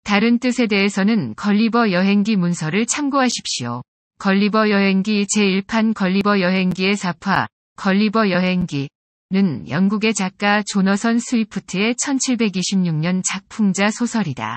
다른 뜻에 대해서는 걸리버 여행기 문서를 참고하십시오. 걸리버 여행기 제1판 걸리버 여행기의 사파, 걸리버 여행기는 영국의 작가 조너선 스위프트의 1726년 작풍자 소설이다.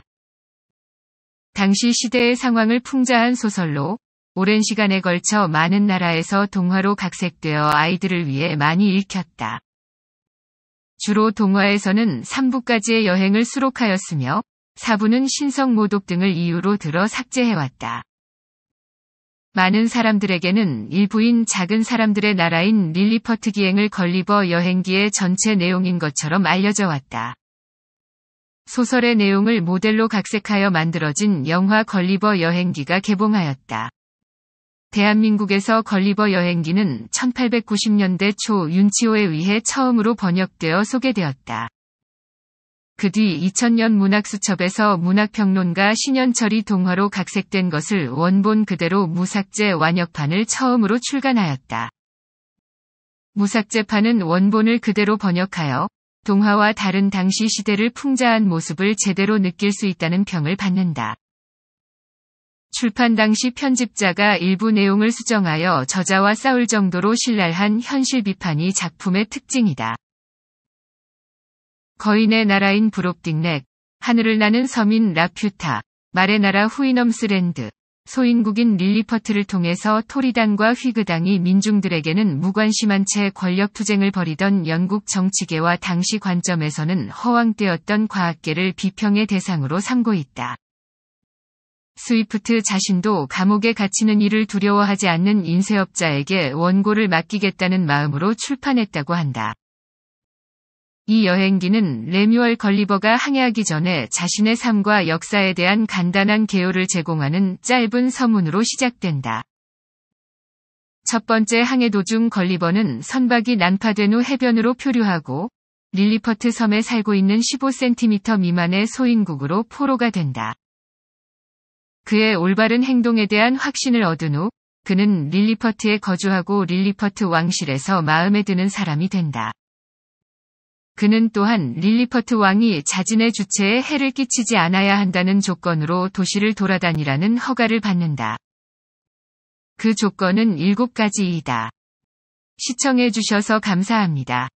당시 시대의 상황을 풍자한 소설로 오랜 시간에 걸쳐 많은 나라에서 동화로 각색되어 아이들을 위해 많이 읽혔다. 주로 동화에서는 3부까지의 여행을 수록하였으며 4부는 신성 모독 등을 이유로 들어 삭제해왔다. 많은 사람들에게는 일부인 작은 사람들의 나라인 릴리퍼트 기행을 걸리버 여행기의 전체 내용인 것처럼 알려져 왔다. 소설의 내용을 모델로 각색하여 만들어진 영화 걸리버 여행기가 개봉하였다. 대한민국에서 걸리버 여행기는 1890년대 초 윤치호에 의해 처음으로 번역되어 소개되었다. 그 뒤 2000년 문학수첩에서 문학평론가 신현철이 동화로 각색된 것을 원본 그대로 무삭제 완역판을 처음으로 출간하였다. 무삭제판은 원본을 그대로 번역하여 동화와 다른 당시 시대를 풍자한 모습을 제대로 느낄 수 있다는 평을 받는다. 출판 당시 편집자가 일부 내용을 수정하여 저자와 싸울 정도로 신랄한 현실 비판이 작품의 특징이다. 거인의 나라인 브롭딩넥, 하늘을 나는 섬인 라퓨타, 말의 나라 후이넘스랜드, 소인국인 릴리퍼트를 통해서 토리당과 휘그당이 민중들에게는 무관심한 채 권력투쟁을 벌이던 영국 정치계와 당시 관점에서는 허황되었던 과학계를 비평의 대상으로 삼고 있다. 스위프트 자신도 감옥에 갇히는 일을 두려워하지 않는 인쇄업자에게 원고를 맡기겠다는 마음으로 출판했다고 한다. 이 여행기는 레뮤얼 걸리버가 항해하기 전에 자신의 삶과 역사에 대한 간단한 개요를 제공하는 짧은 서문으로 시작된다. 첫 번째 항해 도중 걸리버는 선박이 난파된 후 해변으로 표류하고 릴리퍼트 섬에 살고 있는 15cm 미만의 소인국으로 포로가 된다. 그의 올바른 행동에 대한 확신을 얻은 후 그는 릴리퍼트에 거주하고 릴리퍼트 왕실에서 마음에 드는 사람이 된다. 그는 또한 릴리퍼트 왕이 자신의 주체에 해를 끼치지 않아야 한다는 조건으로 도시를 돌아다니라는 허가를 받는다. 그 조건은 7가지이다. 시청해주셔서 감사합니다.